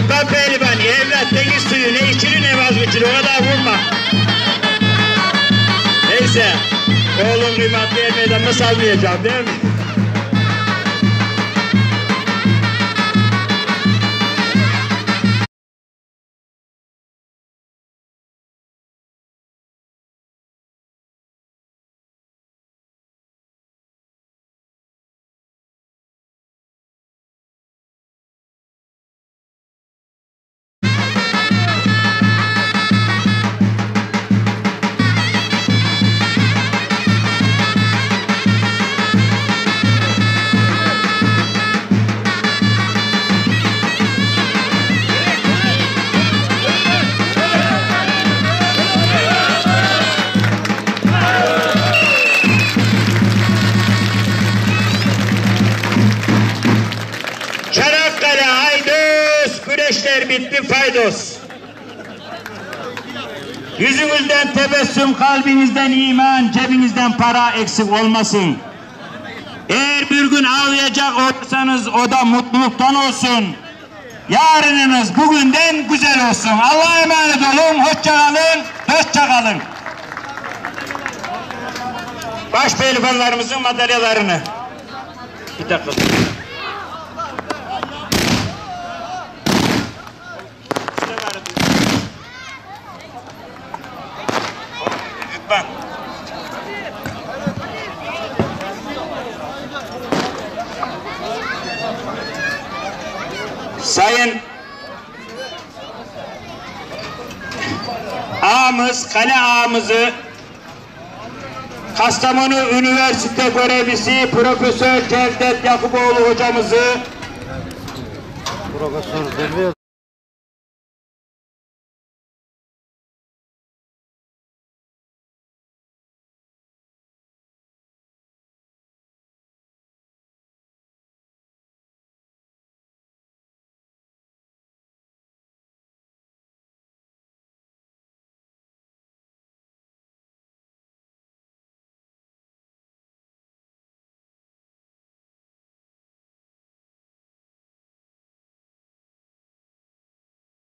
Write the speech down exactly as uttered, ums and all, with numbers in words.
Sultan Pehlivan, evlat deniz suyu ne içilir ne vazgeçilir, o kadar vurma. Neyse, oğlum kıymatlı el meydanına salmayacağım değil mi? Çanakkale haydos, güreşler bitti faydos. Yüzünüzden tebessüm, kalbinizden iman, cebinizden para eksik olmasın. Eğer bir gün ağlayacak olursanız o da mutluluktan olsun. Yarınınız bugünden güzel olsun. Allah'a emanet olun, hoşça kalın, hoşça kalın. Baş pehlivanlarımızın madalyalarını. Bir dakika. Bak. Sayın ağamız, kale ağamızı, Kastamonu Üniversite görevlisi Profesör Cevdet Yakuboğlu hocamızı, Profesör